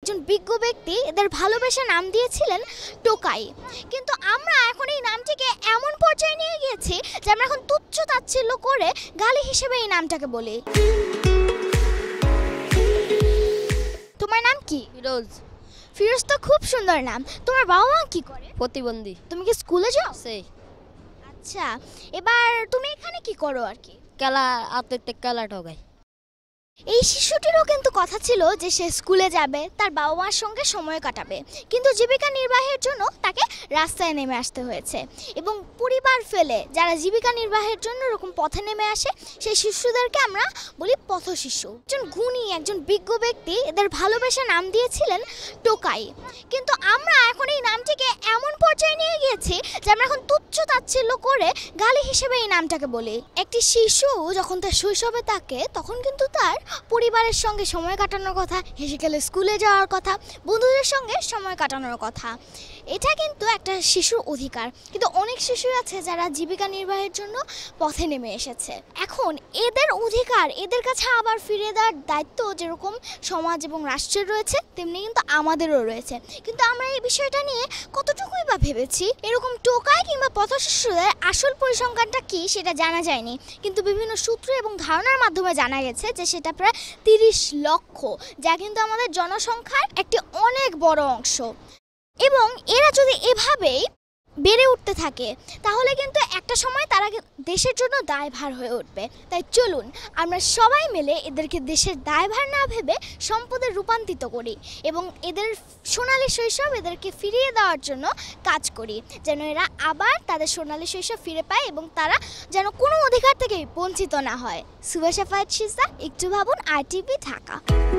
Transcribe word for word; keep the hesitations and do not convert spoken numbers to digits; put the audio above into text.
একজন বিজ্ঞ ব্যক্তি এদের ভালোবেসে নাম দিয়েছিলেন টোকাই। কিন্তু আমরা এখন এই নামটিকে এমন পর্যায়ে নিয়ে গিয়েছি যে আমরা এখন তুচ্ছ তাচ্ছিল্য করে গালি হিসেবে এই নামটাকে বলি। তোমার নাম কি? ফিরোজ। ফিরোজ তো খুব সুন্দর নাম। তোমার বাবা মা কি করে? প্রতিবন্ধী। তুমি কি স্কুলে যাও? সেই আচ্ছা, এবার তুমি এখানে কি করো আর কি? খেলা আত্মীয় খেলা ঠকাই। এই শিশুটিরও কিন্তু কথা ছিল যে সে স্কুলে যাবে, তার বাবা মার সঙ্গে সময় কাটাবে, কিন্তু জীবিকা নির্বাহের জন্য তাকে রাস্তায় নেমে আসতে হয়েছে। এবং পরিবার ফেলে যারা জীবিকা নির্বাহের জন্য এরকম পথে নেমে আসে সেই শিশুদেরকে আমরা বলি পথ শিশু। একজন গুণী, একজন বিজ্ঞ ব্যক্তি এদের ভালোবেসে নাম দিয়েছিলেন টোকাই। কিন্তু আমরা এখন এই নামটিকে এমন পর্যায়ে নিয়ে গিয়েছি যে আমরা এখন তুচ্ছ তাচ্ছিল্য করে গালি হিসেবে এই নামটাকে বলি। একটি শিশু যখন তার শৈশবে থাকে তখন কিন্তু তার পরিবারের সঙ্গে সময় কাটানোর কথা, হেসে খেলে স্কুলে যাওয়ার কথা, বন্ধুদের সঙ্গে সময় কাটানোর কথা, এটা কিন্তু একটা শিশুর অধিকার। কিন্তু অনেক শিশু আছে যারা জীবিকা নির্বাহের জন্য পথে নেমে এসেছে। এখন এদের অধিকার এদের কাছে আবার ফিরিয়ে দেওয়ার দায়িত্ব যেরকম সমাজ এবং রাষ্ট্রের রয়েছে তেমনি কিন্তু আমাদেরও রয়েছে। কিন্তু আমরা এই বিষয়টা নিয়ে কতটুকুই বা ভেবেছি? এরকম টোকাই কিংবা পথ শিশুদের আসল পরিসংখ্যানটা কি সেটা জানা যায়নি, কিন্তু বিভিন্ন সূত্র এবং ধারণার মাধ্যমে জানা গেছে যে সেটা প্রায় তিরিশ লক্ষ, যা কিন্তু আমাদের জনসংখ্যার একটি অনেক বড় অংশ। এবং এরা যদি এভাবেই বেড়ে উঠতে থাকে তাহলে কিন্তু একটা সময় তারা দেশের জন্য দায়ভার হয়ে উঠবে। তাই চলুন আমরা সবাই মিলে এদেরকে দেশের দায়ভার না ভেবে সম্পদে রূপান্তরিত করি এবং এদের সোনালী শৈশব এদেরকে ফিরিয়ে দেওয়ার জন্য কাজ করি, যেন এরা আবার তাদের সোনালী শৈশব ফিরে পায় এবং তারা যেন কোনো অধিকার থেকে বঞ্চিত না হয়। সুভাষা ফায়েদ সিজদা, একটু ভাবুন, আর টিভি, ঢাকা।